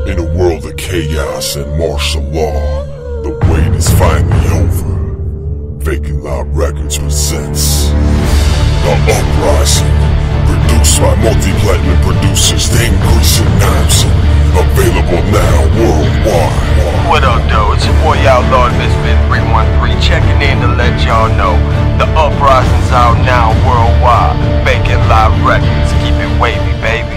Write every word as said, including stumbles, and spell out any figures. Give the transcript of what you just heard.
In a world of chaos and martial law, the wait is finally over. Vacant Loud Records presents The Uprising, produced by multi-platinum producers The Increasing Niamson. Available now worldwide. What up, though? It's your boy Outlaw Misfit three one three checking in to let y'all know The Uprising's out now worldwide. Vacant Loud Records, keep it wavy, baby.